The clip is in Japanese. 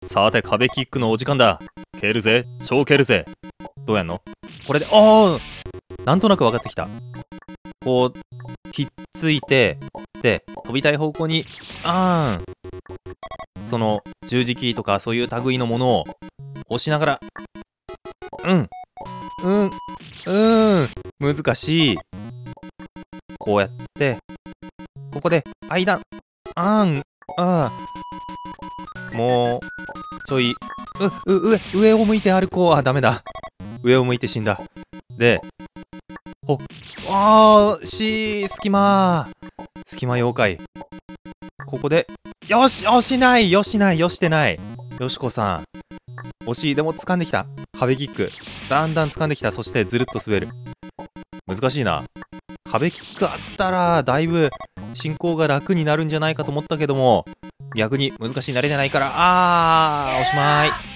さて壁キックのお時間だ。蹴るぜ、超蹴るぜ。どうやんの？これで、ああ、なんとなく分かってきた。こう、ひっついて、で、飛びたい方向に、その、十字キーとかそういう類のものを押しながら、難しい。こうやって、ここで、もう、ちょい、上を向いて歩こう。ダメだ。上を向いて死んだ。で、隙間妖怪。ここで、よしてない。よしこさん。惜しい。でも掴んできた。壁キック。だんだん掴んできた。そしてずるっと滑る。難しいな。壁キックあったら、だいぶ進行が楽になるんじゃないかと思ったけども、逆に難しい慣れてないから、おしまい。